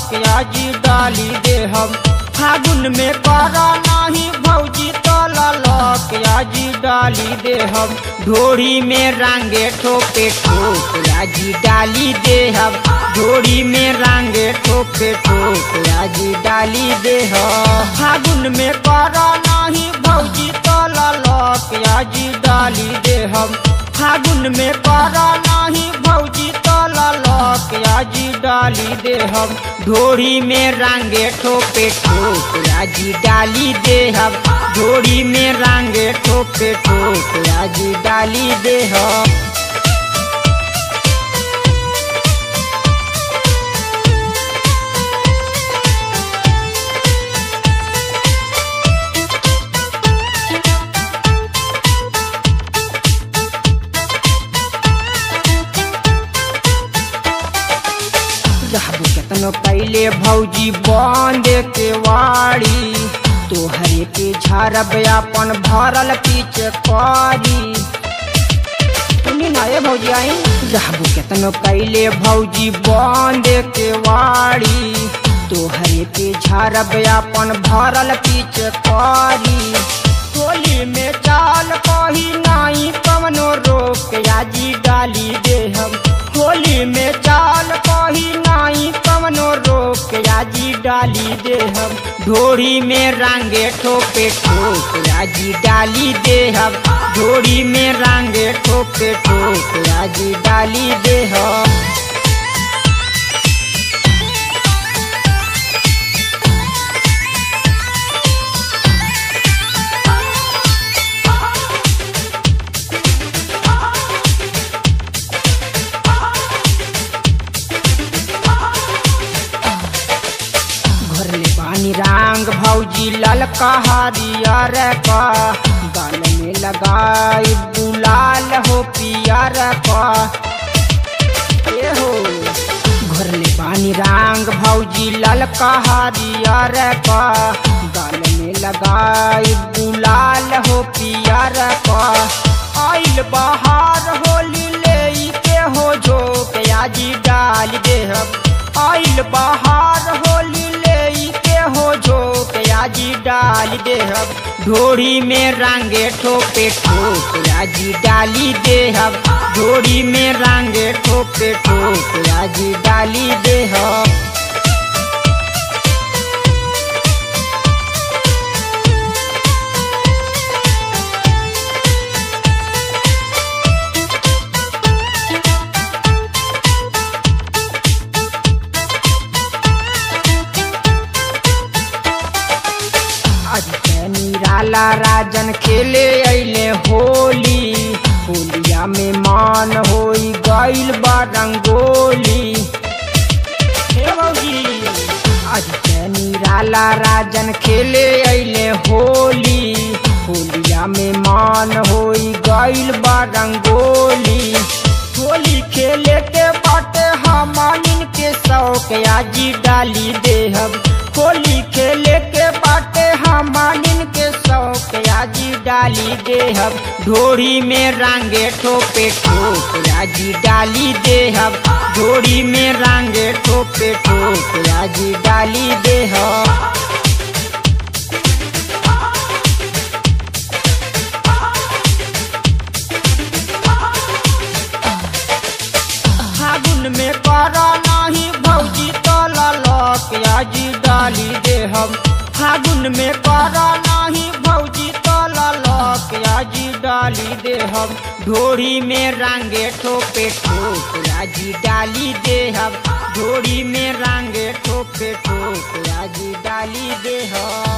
Luck आजी डाली दे हम। फागुन में करा नहीं भौजी तो लक आजी डाली दे हम। ढोरी में रंगे ठोपे ठोक आजी डाली दे हम। ढोरी में रंगे ठोपे ठोक आजी डाली दे हम। फागुन में करा नहीं भौजी तो लक आजी डाली दे हम। फागुन में करा नहीं भौजी तो लक आजी डाली दे हम। ढोरी में रंगे ठोपे ठोक आजी डाली दे हम। ढोरी में रंगे ठोपे ठोक आजी डाली दे हम। रहबो केतनो पहले भौजी बंद के वाड़ी। तोहरे के झारब अपन भरल पीछे करी। सुनी ना ये भौजी आई। रहबो केतनो पहले भौजी बंद के वाड़ी। तोहरे के झारब अपन भरल पीछे करी। होली में चाल कही नाई कवनो रोक आजी डाली दे हम। होली में चाल कही नाई कवनो रोक आजी डाली दे हम। ढोरी में रंगे ठोपे ठोक आजी डाली दे हम। ढोरी में रंगे ठोपे ठोक आजी डाली दे हम। रंग भौजी ललका हरियर का। गाल में लगाई गुलाल हो पियर का। ए हो घरले पानी रंग भौजी ललका हरियर का। गाल में लगाई गुलाल हो पियर का। आइल बाहर होली ले के हो झोंक आजी डाल दे हम। आइल बाहर होली के हो झोंक आजी डाल दे हम। ढोरी में रंगे ठोपे ठोक आजी डाली दे हम। ढोरी में रंगे ठोपे ठोक आजी डाली दे हम। निराला राजन खेले अइले होली। होलिया में मान होई गइल बा रंगोली। हे भौजी आज निराला राजन खेले अइले होली। होलिया में मान होई गइल बा रंगोली। होली खेले के बाटे हमनिन के शौक आजी डाली दे हम। होली खेले के बाटे हमनिन के शौक आजी डाली दे हम। ढोरी में रंगे ठोपे ठोक आजी डाली दे हम। ढोरी में रंगे ठोपे ठोक आजी डाली दे हम। फागुन में करा नहीं भौजी तो लक आजी डाली दे हम। फागुन में करा नहीं भौजी तो लक आजी डाली दे हम। ढोरी में रंगे ठोपे ठोक आजी डाली दे हम। ढोरी में रंगे ठोपे ठोक आजी डाली दे हम।